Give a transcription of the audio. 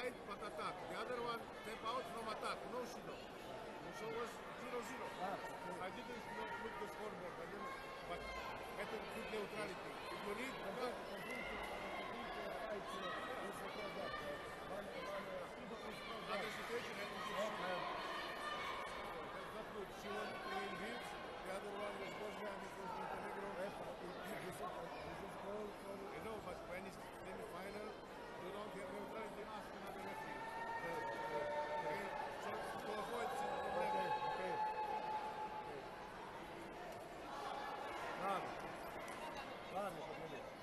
fight but attack. The other one step out from attack, no shido. So it was 0-0. I didn't look the scoreboard, I didn't, but better put neutrality. If you need, other situation, I think that's not good. She won playing Bills, the other one was Bosnia and it was Montenegro. I know, but when it's semi-final, you don't have neutrality, ask another referee. Okay? So to avoid this problem. Okay. Ладно, ладно,